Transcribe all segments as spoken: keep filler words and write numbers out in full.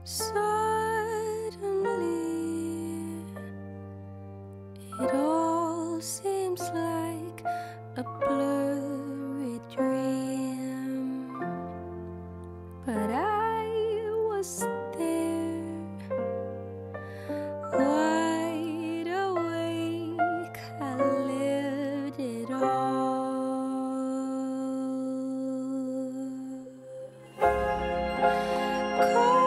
Suddenly, it all seems like a blurry dream, but I was there, wide awake. I lived it all. Come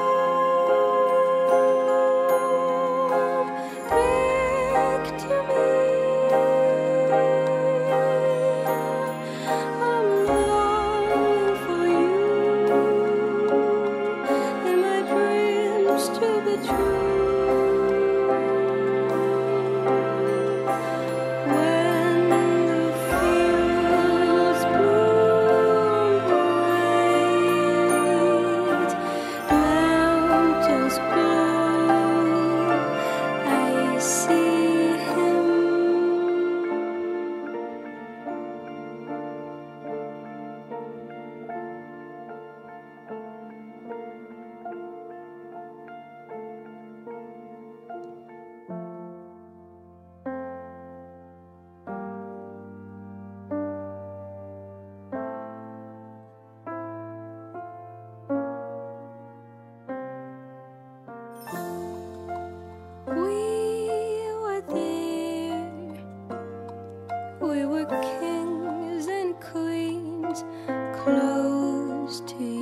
back to me. I'm longing for you and my dreams to be true. When the fields bloom bright, mountains blue, I see him. We were there, we were kings and queens, close to